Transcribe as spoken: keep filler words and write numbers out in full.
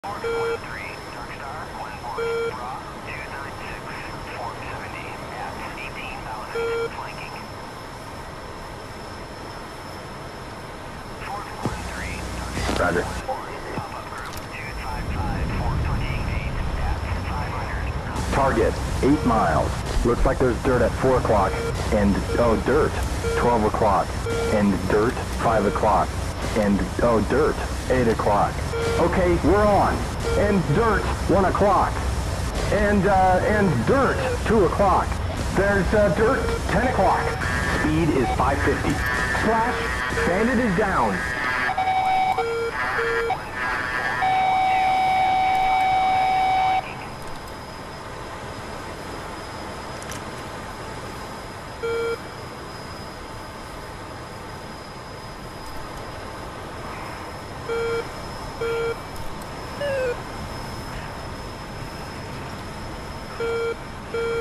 Roger. Target, eight miles. Looks like there's dirt at four o'clock. And, oh, dirt, twelve o'clock. And dirt, five o'clock. And, oh, dirt, eight o'clock. Okay, we're on. And dirt, one o'clock. And, uh, and dirt, two o'clock. There's, uh, dirt, ten o'clock. Speed is five fifty. Slash, bandit is down. Uh...